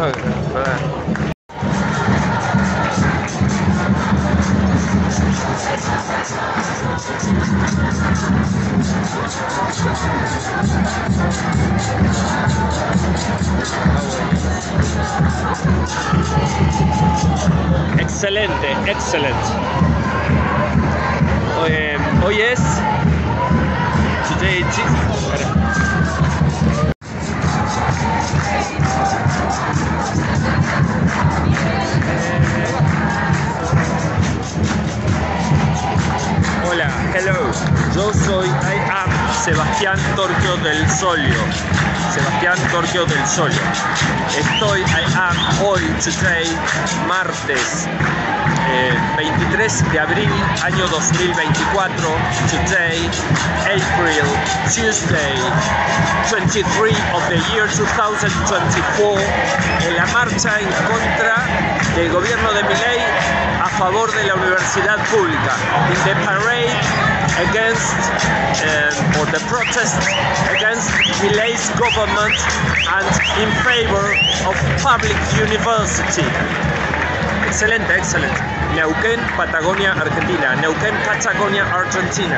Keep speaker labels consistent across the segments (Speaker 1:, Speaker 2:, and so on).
Speaker 1: ¿verdad? Excelente, excelente. Hoy es Today Hola, hello. Yo soy Sebastián Torquio del Solio. Sebastián Torquio del Solio. Estoy hoy, today, martes 23 de abril, año 2024. Today, April, Tuesday, 23 of the year 2024. En la marcha en contra del gobierno de Milei a favor de la universidad pública. In the parade against or the protest against Milei's government and in favor of public university. Excelente, excelente. Neuquén, Patagonia, Argentina. Neuquén, Patagonia, Argentina.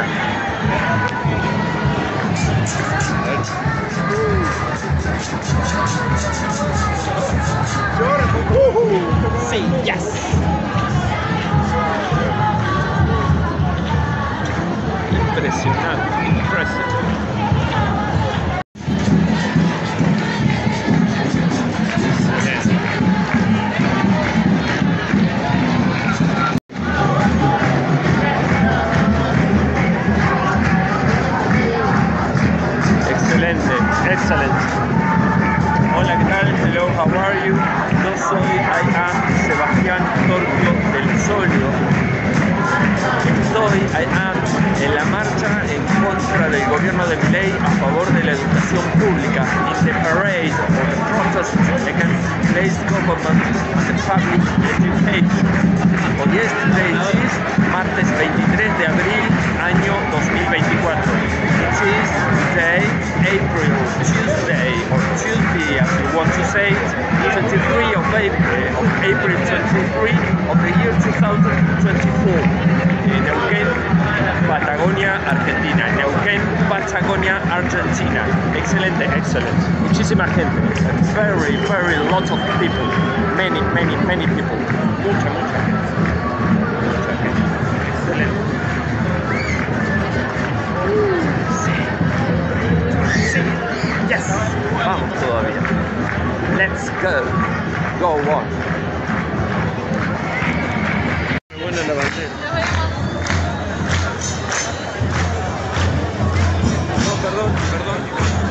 Speaker 1: Sí, yes. Impresionante, impresionante. Excelente, excelente. Hola, ¿qué tal? Hello, how are you? Yo soy Sebastián Torquio del Solio. Estoy en la marcha en contra del gobierno de Milei a favor de la educación pública. In the parade or the protest against Milei's government and the public education. Hoy es martes 23 de abril, año 2024. It is today, April, Tuesday, or Tuesday as you want to say it, 23 of April 23 of the year 2024. Neuquén, Patagonia, Argentina. Neuquén, Patagonia, Argentina. Excelente, excelente. Muchísima gente. Very, very lot of people. Many, many, many people. Mucha, mucha gente. Mucha gente. Excelente. Sí. Sí. Yes. Vamos todavía. Let's go. Go on. Bueno, la bandera. Perdón.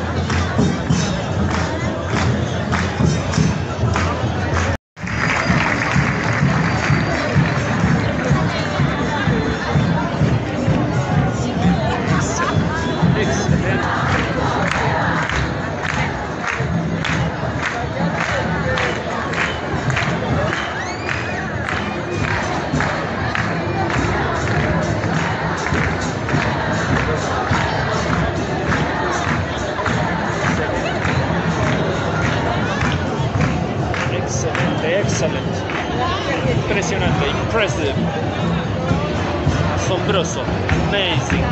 Speaker 1: Excelente, impresionante, impressive, asombroso, amazing.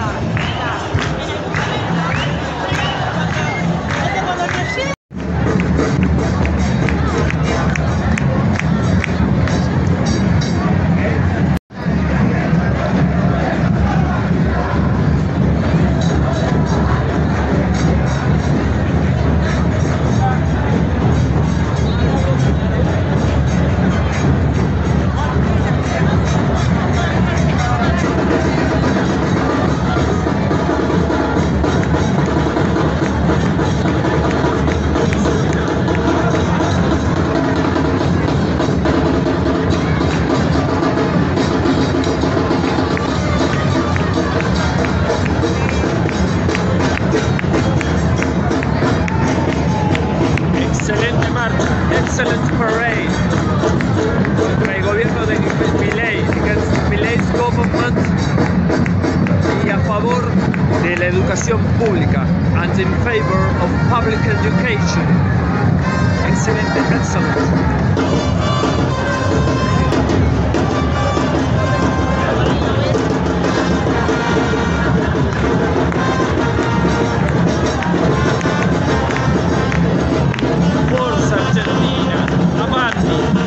Speaker 1: Excellent parade contra el gobierno de Milei, against Milei's government y a favor de la educación pública and in favor of public education. excelente, excellent. Forza Argentina, avanti!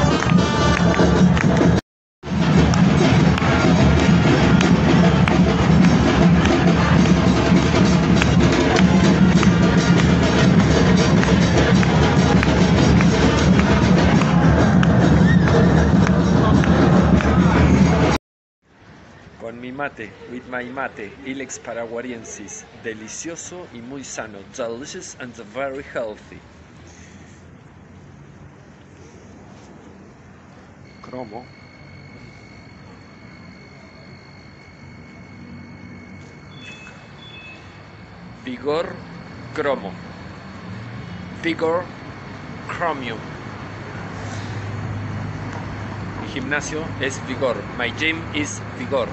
Speaker 1: Con mi mate, with my mate, Ilex paraguariensis, delicioso y muy sano, delicious and very healthy. Cromo. Vigor, cromo. Vigor, chromium. Mi gimnasio es Vigor. My gym is Vigor.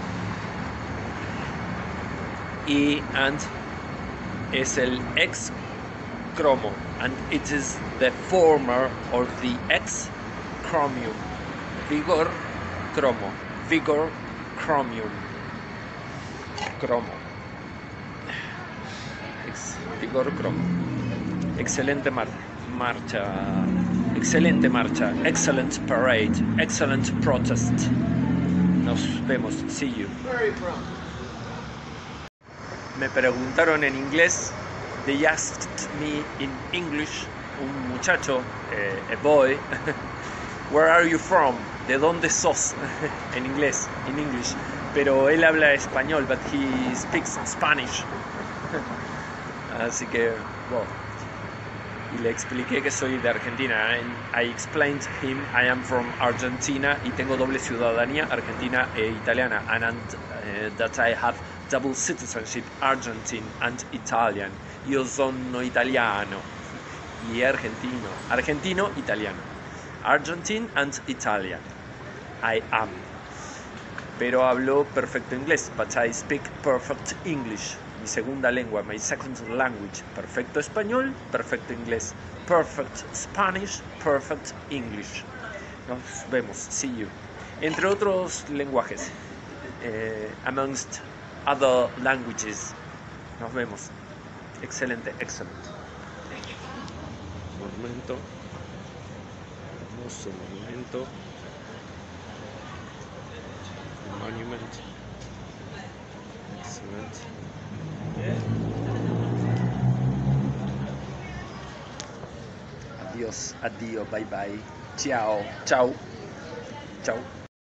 Speaker 1: Y and es el ex cromo, and it is the former or the ex chromium. Vigor, cromo. Vigor, chromium. Cromo. Vigor, cromo. Excelente marcha. Excelente marcha. Excellent parade. Excellent protest. Nos vemos. See you. Me preguntaron en inglés. They asked me in English. Un muchacho, a boy. Where are you from? ¿De dónde sos? En inglés, in English. Pero él habla español, but he speaks Spanish. Así que, well. Y le expliqué que soy de Argentina. And I explained to him I am from Argentina y tengo doble ciudadanía, argentina e italiana. And that I have double citizenship, Argentine and Italian. Io sono italiano y argentino. Argentino, italiano. Argentine and Italian. I am. Pero hablo perfecto inglés, but I speak perfect English. Mi segunda lengua, my second language. Perfecto español, perfecto inglés. Perfect Spanish, perfect English. Nos vemos, see you. Entre otros lenguajes. Amongst other languages. Nos vemos. Excelente, excellent. Monumento. Hermoso monumento. Monument. Excellent. Adiós, adiós, bye bye. Ciao, ciao, ciao.